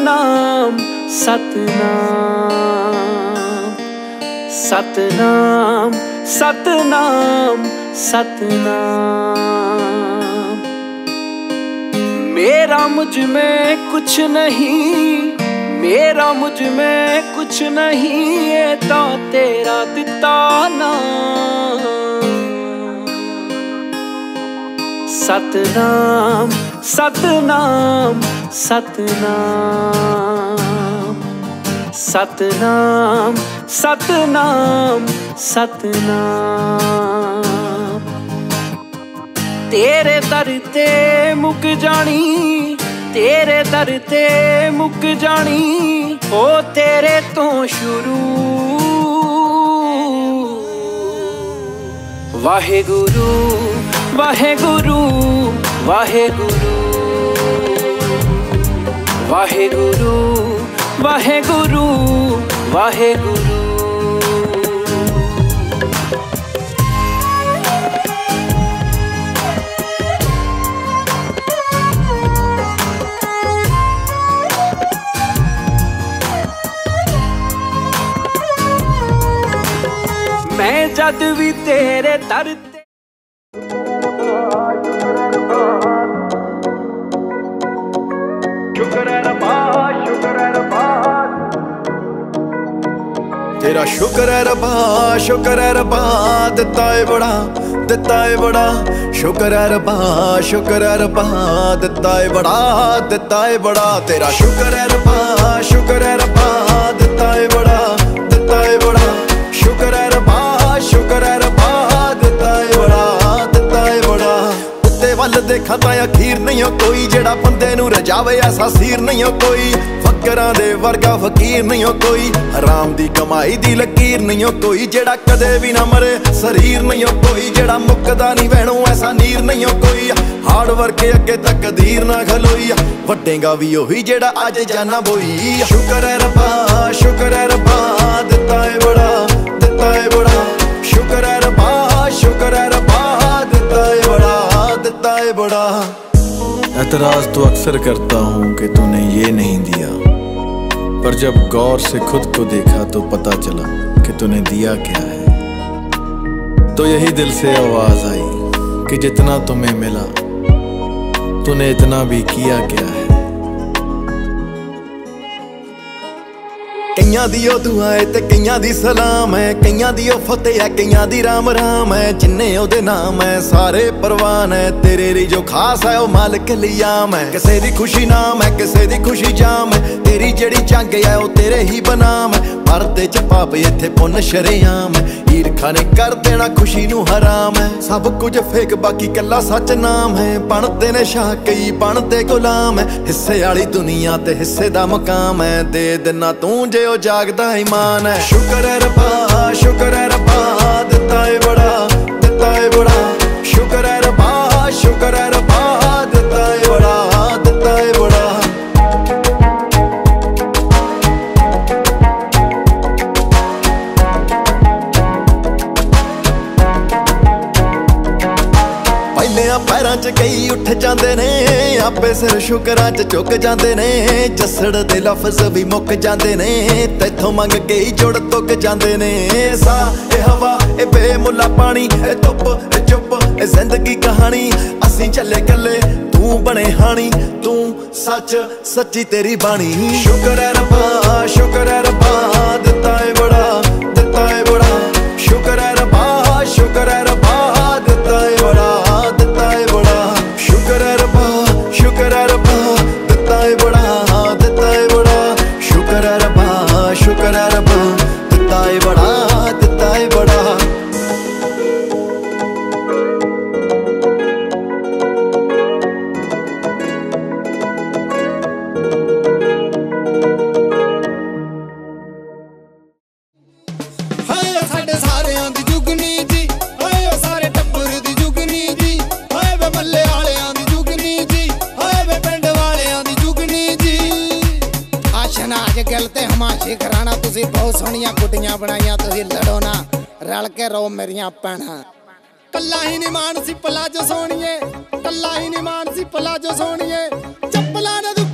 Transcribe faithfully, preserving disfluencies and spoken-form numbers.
सतनाम सतनाम सतनाम सतनाम सतनाम। मेरा मुझ में कुछ नहीं, मेरा मुझ में कुछ नहीं, ये तो तेरा दिता नाम। सतनाम सतनाम सतनाम सतनाम सतनाम सतनाम। तेरे दर ते मुक जानी, तेरे दर ते मुक जानी, ओ तेरे तो शुरू। वाहेगुरु वाहेगुरु वाहेगुरु वाहेगुरु वाहेगुरु वाहेगुरु। मैं जद भी तेरे दर ते तेरा शुक्र है रब्बा, शुक्र है रब्बा, दिता है बड़ा, दिता है बड़ा। शुक्र है रब्बा, शुक्र है रब्बा, दिता है बड़ा, दिता है बड़ा। तेरा शुक्र है रब्बा, शुक्र है रब्बा, दिता है बड़ा, दिता है बड़ा। शुक्र है रब्बा, शुक्र है रब्बा, दिता है बड़ा, दिता है बड़ा। उत्ते वल देखा तां अखीर नहीं हो कोई, जेड़ा बंदे नूं रजावे ऐसा सीर नहीं हो कोई। फकरां दे वर्गा फकीर नहीं हो कोई, हराम दी कमाई दी लकीर नहीं हो कोई। जेड़ा कदे भी ना मरे शरीर नहीं हो कोई, जेड़ा मुकदा नहीं वैणों ऐसा नीर नहीं हो कोई। हार्ड वर्क अगे तकदीर ना खलोई, वड्डेगा भी ओही जेड़ा अज जाना बोई। शुक्र है रब्बा, शुक्र है रब्बा, दिता है बड़ा, दिता है बड़ा। शुक्र है रब्बा, शुक्र है रब्बा, दिता है बड़ा, दिता है बड़ा। एतराज तो अक्सर करता हूँ कि तूने ये नहीं दिया, पर जब गौर से खुद को देखा तो पता चला कि तूने दिया क्या है। तो यही दिल से आवाज आई कि जितना तुम्हें मिला तूने इतना भी किया क्या है। कईयां दी ओ दुआ है ते कईयां दी सलाम है, कईयां दी ओ फतेह है, कईयां दी राम राम है। जिन्ने ओदे नाम है सारे परवान है, तेरे लिए जो खास है ओ मालिक लियाम है। किसे दी खुशी नाम है, किसे दी खुशी जाम है, तेरी जेड़ी जंग है ओ तेरे ही बनाम है। परदे च पाप इत्थे पुन्न शरेआम है, ईरखा ने कर देना खुशी नू हराम है। सब कुछ फेक बाकी कल्ला सच नाम है, बनते ने शाह कई बनते गुलाम है। हिस्से वाली दुनिया ते हिस्से दा मकाम है, दे देना तू जे ओ जागदा ईमान है। शुक्र है रब्बा, शुक्र है रब्बा, दिता है बड़ा, दिता है बड़ा। शुक्र है रब्बा, शुक्र है रब्बा, दिता है बड़ा, दिता है बड़ा। पैरां च कई उठ जांदे ने, आपे सिर शुकरां च झुक जांदे ने। जसड़ दे लफ्ज़ भी मुक जांदे ने, तैथों मंग के ही जुड़ तुक जांदे ने। सा ए हवा ए बेमुल्ला पानी, ए धुप ए चुप ए जिंदगी कहानी। असीं चले कल्ले तू बने हानी, तू सच सच्ची तेरी बाणी। शुक्र है रब्बा, शुक्र है रब्बा, दिता है बड़ा, दिता है बड़ा। शुक्र है रब्बा, शुक्र है रब्बा, दिता है बड़ा, दिता है बड़ा। शुक्र है रब्बा, शुक्र है रब्बा, दिता है बड़ा, दिता है बड़ा। शुक्र है रब्बा, शुक्र है रब्बा, दिता है बड़ा, दिता है बड़ा। कराना तुसी बहुत सोहनियां कुड़ियां बनाइया, तुसी लड़ो ना रल के रहो मेरियां भैणां। कल्ला ही नहीं मानसी पलाजो सोहणिए, कल्ला ही नहीं मानसी पलाजो सोहणिए। चप्पलां ने